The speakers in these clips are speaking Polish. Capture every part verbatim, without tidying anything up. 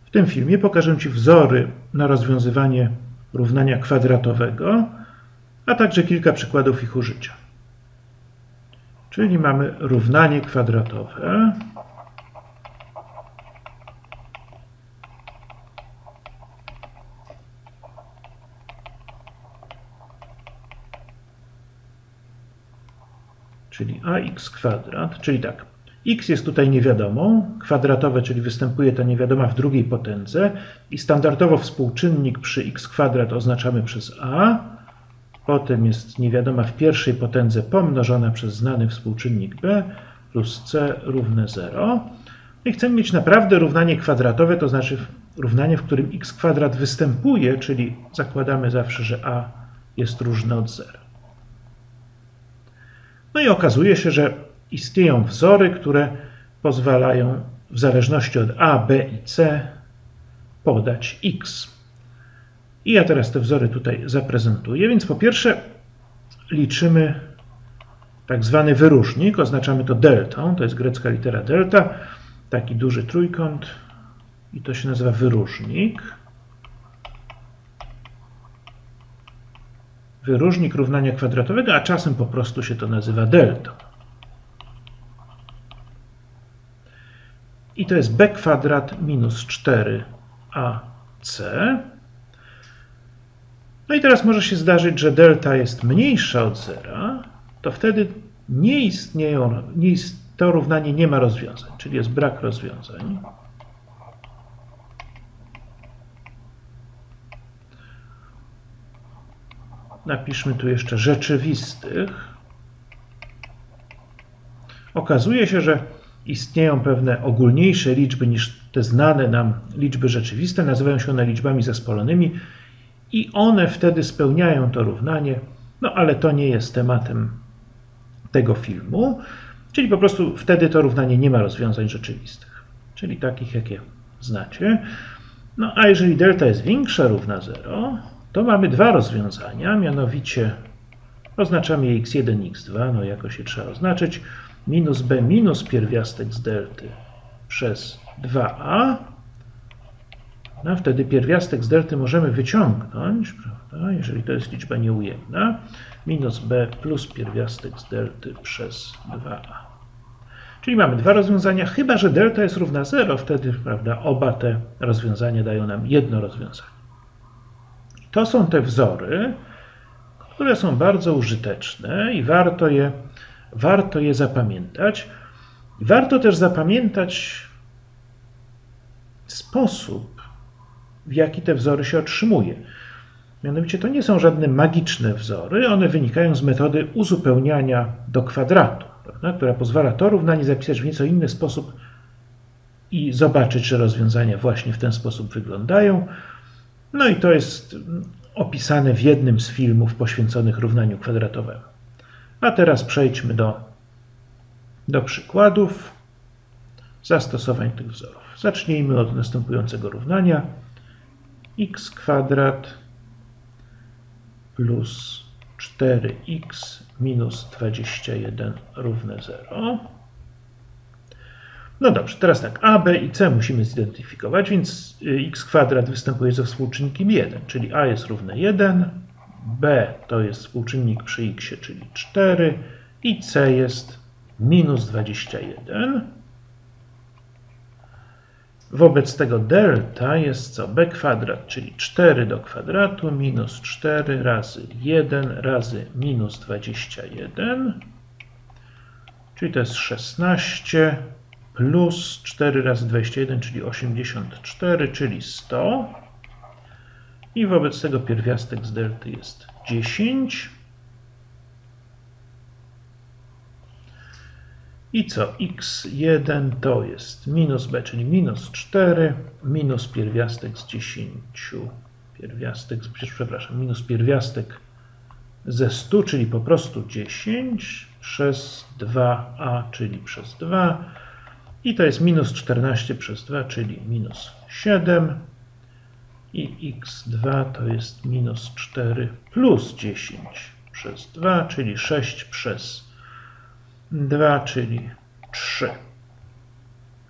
W tym filmie pokażę Ci wzory na rozwiązywanie równania kwadratowego, a także kilka przykładów ich użycia. Czyli mamy równanie kwadratowe. Czyli ax kwadrat, czyli tak, x jest tutaj niewiadomą, kwadratowe, czyli występuje ta niewiadoma w drugiej potędze i standardowo współczynnik przy x kwadrat oznaczamy przez a, potem jest niewiadoma w pierwszej potędze pomnożona przez znany współczynnik b plus c równe zero. I chcemy mieć naprawdę równanie kwadratowe, to znaczy równanie, w którym x kwadrat występuje, czyli zakładamy zawsze, że a jest różne od zera. No i okazuje się, że istnieją wzory, które pozwalają w zależności od a, b i c podać x. I ja teraz te wzory tutaj zaprezentuję. Więc po pierwsze liczymy tak zwany wyróżnik, oznaczamy to deltą, to jest grecka litera delta, taki duży trójkąt i to się nazywa wyróżnik. Wyróżnik równania kwadratowego, a czasem po prostu się to nazywa deltą. I to jest b kwadrat minus cztery a c. No i teraz może się zdarzyć, że delta jest mniejsza od zera, to wtedy nie istnieją, nie ist, to równanie nie ma rozwiązań, czyli jest brak rozwiązań. Napiszmy tu jeszcze rzeczywistych. Okazuje się, że istnieją pewne ogólniejsze liczby niż te znane nam liczby rzeczywiste. Nazywają się one liczbami zespolonymi i one wtedy spełniają to równanie, no ale to nie jest tematem tego filmu. Czyli po prostu wtedy to równanie nie ma rozwiązań rzeczywistych, czyli takich, jakie znacie. No a jeżeli delta jest większa równa zero, to mamy dwa rozwiązania, mianowicie oznaczamy je x jeden, x dwa, no jakoś je trzeba oznaczyć, minus b minus pierwiastek z delty przez dwa a. No wtedy pierwiastek z delty możemy wyciągnąć, prawda, jeżeli to jest liczba nieujemna, minus b plus pierwiastek z delty przez dwa a. Czyli mamy dwa rozwiązania, chyba że delta jest równa zero, wtedy, prawda, oba te rozwiązania dają nam jedno rozwiązanie. To są te wzory, które są bardzo użyteczne i warto je, warto je zapamiętać. Warto też zapamiętać sposób, w jaki te wzory się otrzymuje. Mianowicie to nie są żadne magiczne wzory, one wynikają z metody uzupełniania do kwadratu, prawda, która pozwala to równanie zapisać w nieco inny sposób i zobaczyć, że rozwiązania właśnie w ten sposób wyglądają. No i to jest opisane w jednym z filmów poświęconych równaniu kwadratowemu. A teraz przejdźmy do, do przykładów zastosowań tych wzorów. Zacznijmy od następującego równania. X kwadrat plus cztery x minus dwadzieścia jeden równe zero. No dobrze, teraz tak, a, b i c musimy zidentyfikować, więc x kwadrat występuje ze współczynnikiem jeden, czyli a jest równe jeden, b to jest współczynnik przy x, czyli cztery i c jest minus dwadzieścia jeden. Wobec tego delta jest co? B kwadrat, czyli cztery do kwadratu minus cztery razy jeden razy minus dwadzieścia jeden, czyli to jest szesnaście plus cztery razy dwadzieścia jeden, czyli osiemdziesiąt cztery, czyli sto. I wobec tego pierwiastek z delty jest dziesięć. I co? x jeden to jest minus b, czyli minus cztery, minus pierwiastek z dziesięć, pierwiastek, przepraszam, minus pierwiastek ze stu, czyli po prostu dziesięć, przez dwa a, czyli przez dwa. I to jest minus czternaście przez dwa, czyli minus siedem. I x dwa to jest minus cztery plus dziesięć przez dwa, czyli sześć przez dwa, czyli trzy.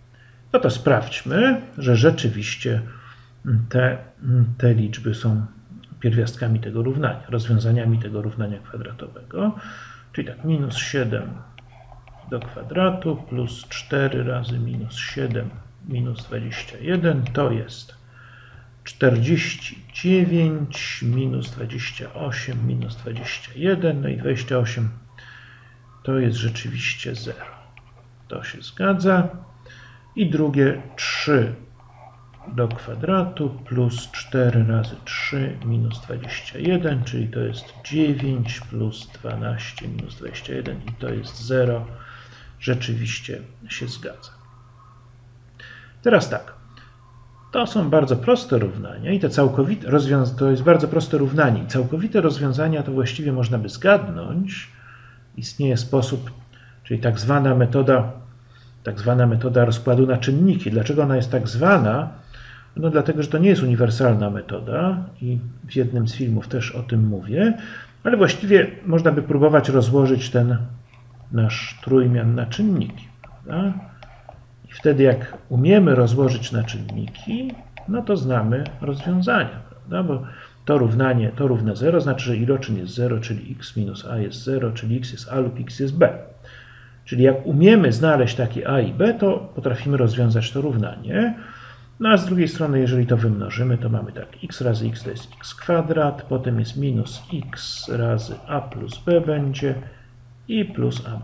No to sprawdźmy, że rzeczywiście te, te liczby są pierwiastkami tego równania, rozwiązaniami tego równania kwadratowego. Czyli tak, minus siedem do kwadratu plus cztery razy minus siedem minus dwadzieścia jeden to jest czterdzieści dziewięć minus dwadzieścia osiem minus dwadzieścia jeden, no i dwadzieścia osiem to jest rzeczywiście zero. To się zgadza. I drugie trzy do kwadratu plus cztery razy trzy minus dwadzieścia jeden, czyli to jest dziewięć plus dwanaście minus dwadzieścia jeden i to jest zero. Rzeczywiście się zgadza. Teraz tak. To są bardzo proste równania i te całkowite rozwiązania, to jest bardzo proste równanie i całkowite rozwiązania to właściwie można by zgadnąć. Istnieje sposób, czyli tak zwana metoda, tak zwana metoda rozkładu na czynniki. Dlaczego ona jest tak zwana? No dlatego, że to nie jest uniwersalna metoda i w jednym z filmów też o tym mówię, ale właściwie można by próbować rozłożyć ten nasz trójmian na czynniki, prawda? I wtedy jak umiemy rozłożyć na czynniki, no to znamy rozwiązania, prawda? Bo to równanie, to równe zero, znaczy, że iloczyn jest zero, czyli x minus a jest zero, czyli x jest a lub x jest b. Czyli jak umiemy znaleźć takie a i b, to potrafimy rozwiązać to równanie. No a z drugiej strony, jeżeli to wymnożymy, to mamy tak, x razy x to jest x kwadrat, potem jest minus x razy a plus b będzie i plus ab.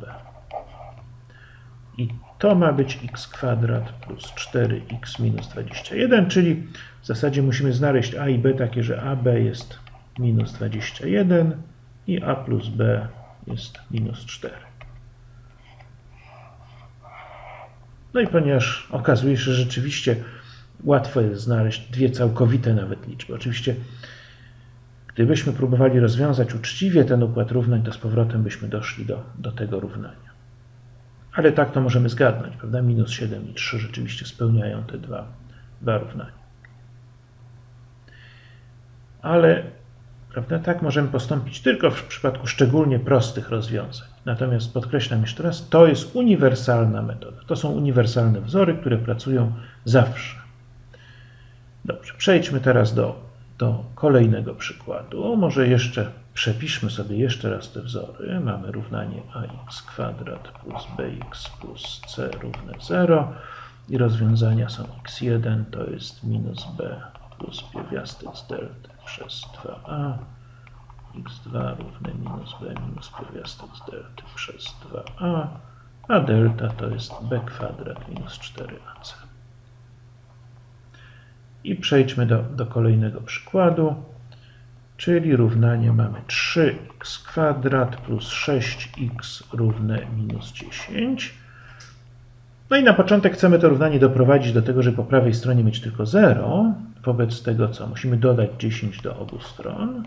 I to ma być x kwadrat plus cztery x minus dwadzieścia jeden, czyli w zasadzie musimy znaleźć a i b takie, że ab jest minus dwadzieścia jeden i a plus b jest minus cztery. No i ponieważ okazuje się, że rzeczywiście łatwo jest znaleźć dwie całkowite nawet liczby. Oczywiście gdybyśmy próbowali rozwiązać uczciwie ten układ równań, to z powrotem byśmy doszli do, do tego równania. Ale tak to możemy zgadnąć, prawda? Minus siedem i trzy rzeczywiście spełniają te dwa, dwa równania. Ale prawda, tak możemy postąpić tylko w przypadku szczególnie prostych rozwiązań. Natomiast podkreślam jeszcze raz, to jest uniwersalna metoda. To są uniwersalne wzory, które pracują zawsze. Dobrze, przejdźmy teraz do, do kolejnego przykładu. Może jeszcze przepiszmy sobie jeszcze raz te wzory. Mamy równanie ax kwadrat plus bx plus c równe zero i rozwiązania są x jeden to jest minus b plus pierwiastek z delty przez dwa a, x dwa równe minus b minus pierwiastek z delty przez dwa a, a delta to jest b kwadrat minus cztery a c. I przejdźmy do, do kolejnego przykładu, czyli równanie mamy trzy x kwadrat plus sześć x równe minus dziesięć. No i na początek chcemy to równanie doprowadzić do tego, żeby po prawej stronie mieć tylko zero. Wobec tego co? Musimy dodać dziesięć do obu stron.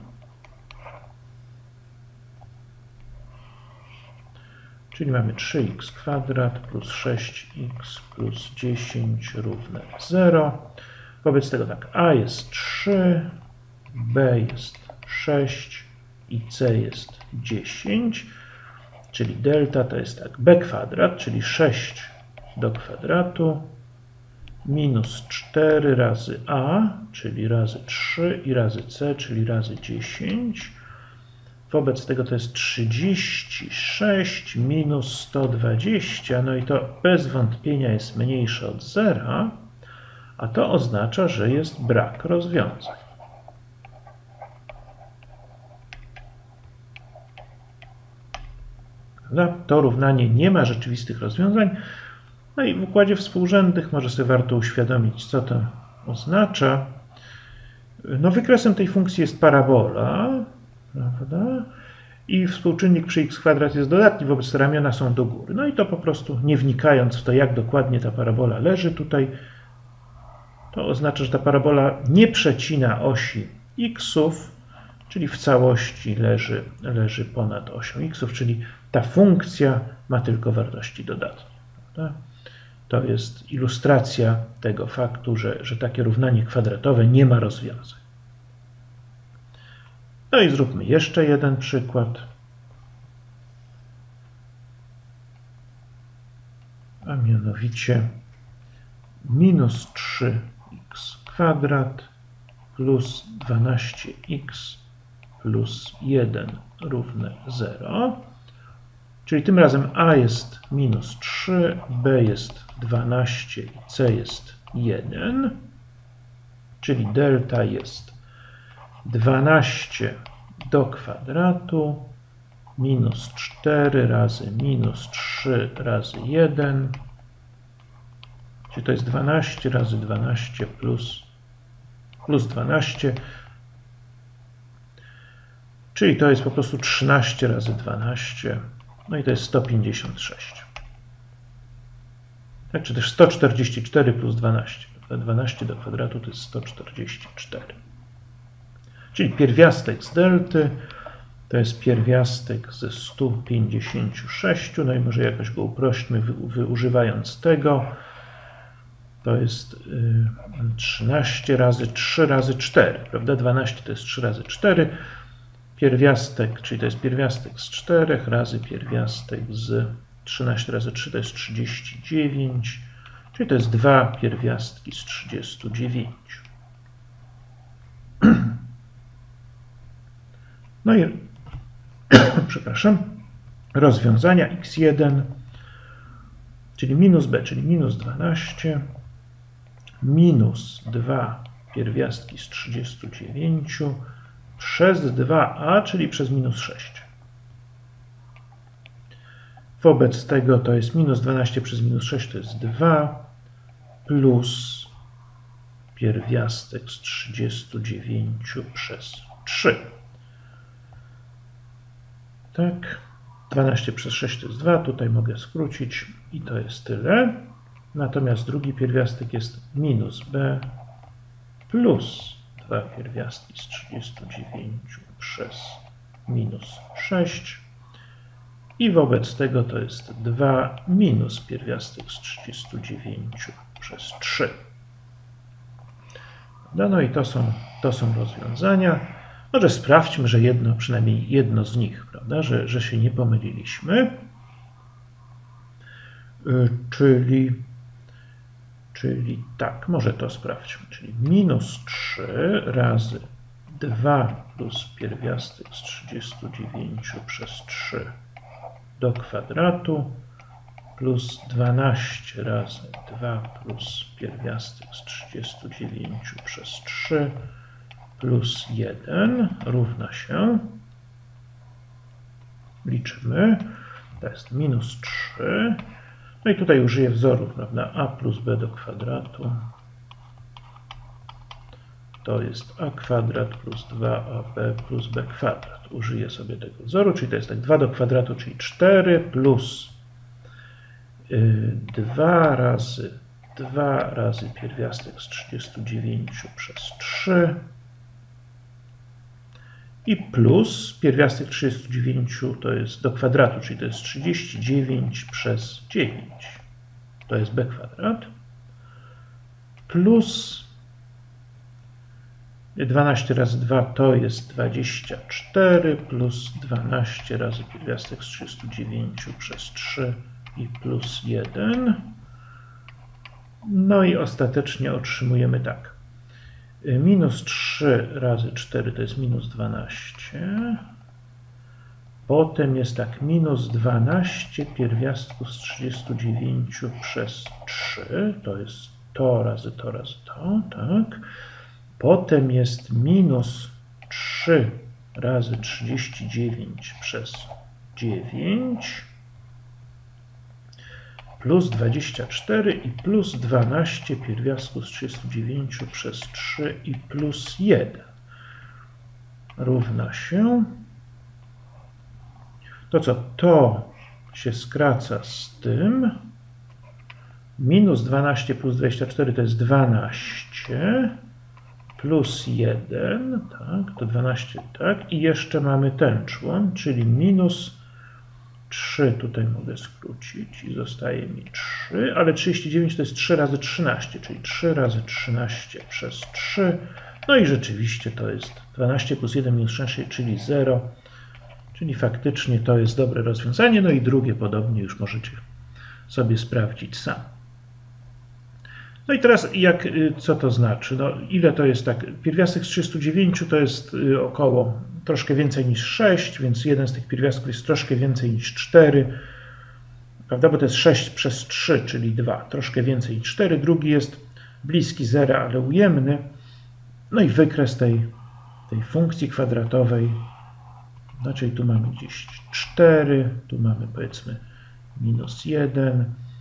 Czyli mamy trzy x kwadrat plus sześć x plus dziesięć równe zero. Wobec tego tak, a jest trzy, b jest sześć i c jest dziesięć, czyli delta to jest tak, b kwadrat, czyli sześć do kwadratu, minus cztery razy a, czyli razy trzy i razy c, czyli razy dziesięć. Wobec tego to jest trzydzieści sześć minus sto dwadzieścia, no i to bez wątpienia jest mniejsze od zera, a to oznacza, że jest brak rozwiązań. To równanie nie ma rzeczywistych rozwiązań. No i w układzie współrzędnych może sobie warto uświadomić, co to oznacza. No, wykresem tej funkcji jest parabola, prawda? I współczynnik przy x kwadrat jest dodatni, wobec tego ramiona są do góry. No i to po prostu, nie wnikając w to, jak dokładnie ta parabola leży tutaj, to oznacza, że ta parabola nie przecina osi xów, czyli w całości leży, leży ponad osią xów, czyli ta funkcja ma tylko wartości dodatnie. Prawda? To jest ilustracja tego faktu, że, że takie równanie kwadratowe nie ma rozwiązań. No i zróbmy jeszcze jeden przykład. A mianowicie minus trzy x kwadrat plus dwanaście x plus jeden równe zero. Czyli tym razem a jest minus trzy, b jest dwanaście i c jest jeden. Czyli delta jest dwanaście do kwadratu minus cztery razy minus trzy razy jeden. Czyli to jest dwanaście razy dwanaście plus, plus dwanaście. Czyli to jest po prostu trzynaście razy dwanaście. No i to jest sto pięćdziesiąt sześć. Tak, czy też sto czterdzieści cztery plus dwanaście. dwanaście do kwadratu to jest sto czterdzieści cztery. Czyli pierwiastek z delty to jest pierwiastek ze stu pięćdziesięciu sześciu. No i może jakoś go uprośćmy, wy, wy, używając tego. To jest y, trzynaście razy trzy razy cztery, prawda? dwanaście to jest trzy razy cztery. Pierwiastek, czyli to jest pierwiastek z czterech razy pierwiastek z trzynaście razy trzy to jest trzydzieści dziewięć. Czyli to jest dwa pierwiastki z trzydziestu dziewięciu. No i przepraszam, rozwiązania x jeden, czyli minus b, czyli minus dwanaście, minus dwa pierwiastki z trzydziestu dziewięciu przez dwa a, czyli przez minus sześć. Wobec tego to jest minus dwanaście przez minus sześć to jest dwa plus pierwiastek z trzydziestu dziewięciu przez trzy. Tak, dwanaście przez sześć to jest dwa, tutaj mogę skrócić i to jest tyle. Natomiast drugi pierwiastek jest minus b plus dwa pierwiastki z trzydziestu dziewięciu przez minus sześć. I wobec tego to jest dwa minus pierwiastek z trzydziestu dziewięciu przez trzy. No i to są, to są rozwiązania. Może sprawdźmy, że jedno, przynajmniej jedno z nich, prawda, że, że się nie pomyliliśmy. Yy, czyli, czyli tak, może to sprawdźmy. Czyli minus trzy razy dwa plus pierwiastek z trzydziestu dziewięciu przez trzy do kwadratu plus dwanaście razy dwa plus pierwiastek z trzydziestu dziewięciu przez trzy plus jeden równa się, liczymy, to jest minus trzy, no i tutaj użyję wzoru, prawda, a plus b do kwadratu, to jest a kwadrat plus dwa a b plus b kwadrat. Użyję sobie tego wzoru, czyli to jest tak dwa do kwadratu, czyli cztery plus dwa razy dwa razy pierwiastek z trzydziestu dziewięciu przez trzy i plus pierwiastek trzydziestu dziewięciu to jest do kwadratu, czyli to jest trzydzieści dziewięć przez dziewięć. To jest b kwadrat plus dwanaście razy dwa to jest dwadzieścia cztery plus dwanaście razy pierwiastek z trzydziestu dziewięciu przez trzy i plus jeden. No i ostatecznie otrzymujemy tak. Minus trzy razy cztery to jest minus dwanaście. Potem jest tak, minus dwanaście pierwiastków z trzydziestu dziewięciu przez trzy. To jest to razy to razy to, tak. Potem jest minus trzy razy trzydzieści dziewięć przez dziewięć plus dwadzieścia cztery i plus dwanaście pierwiastków z trzydziestu dziewięciu przez trzy i plus jeden równa się, to co? To się skraca z tym, minus dwanaście plus dwadzieścia cztery to jest dwanaście, plus jeden, tak, to dwanaście, tak, i jeszcze mamy ten człon, czyli minus trzy, tutaj mogę skrócić i zostaje mi trzy, ale trzydzieści dziewięć to jest trzy razy trzynaście, czyli trzy razy trzynaście przez trzy, no i rzeczywiście to jest dwanaście plus jeden minus trzynaście, czyli zero, czyli faktycznie to jest dobre rozwiązanie, no i drugie podobnie już możecie sobie sprawdzić sam. No i teraz jak, co to znaczy? No, ile to jest tak? Pierwiastek z trzydziestu dziewięciu to jest około troszkę więcej niż sześć, więc jeden z tych pierwiastków jest troszkę więcej niż cztery, prawda? Bo to jest sześć przez trzy, czyli dwa, troszkę więcej niż cztery. Drugi jest bliski zera, ale ujemny. No i wykres tej, tej funkcji kwadratowej, no czyli tu mamy gdzieś cztery, tu mamy powiedzmy minus jeden.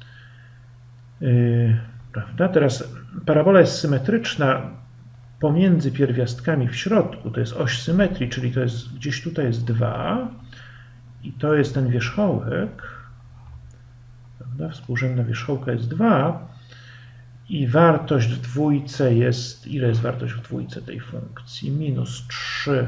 Yy, prawda? Teraz parabola jest symetryczna pomiędzy pierwiastkami w środku, to jest oś symetrii, czyli to jest gdzieś tutaj jest dwa i to jest ten wierzchołek, prawda? Współrzędna wierzchołka jest dwa i wartość w dwójce jest, ile jest wartość w dwójce tej funkcji? Minus trzy.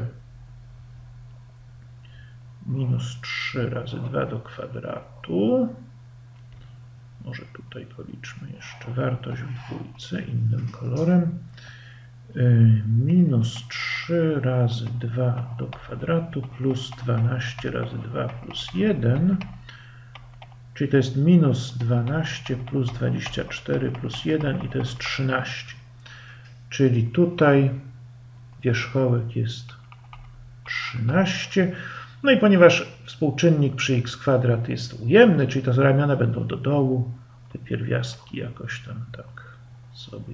Minus trzy razy dwa do kwadratu. Może tutaj policzmy jeszcze wartość w dwójce innym kolorem. Minus trzy razy dwa do kwadratu plus dwanaście razy dwa plus jeden. Czyli to jest minus dwanaście plus dwadzieścia cztery plus jeden i to jest trzynaście. Czyli tutaj wierzchołek jest trzynaście. No i ponieważ współczynnik przy x kwadrat jest ujemny, czyli to ramiona będą do dołu, te pierwiastki jakoś tam tak sobie.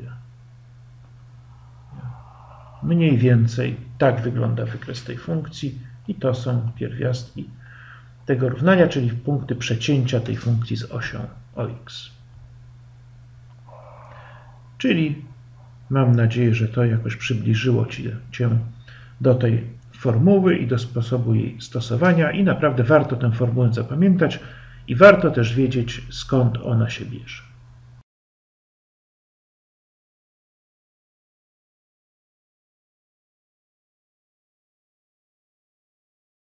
Mniej więcej tak wygląda wykres tej funkcji i to są pierwiastki tego równania, czyli punkty przecięcia tej funkcji z osią o x. Czyli mam nadzieję, że to jakoś przybliżyło Cię do tej formuły i do sposobu jej stosowania i naprawdę warto tę formułę zapamiętać i warto też wiedzieć, skąd ona się bierze.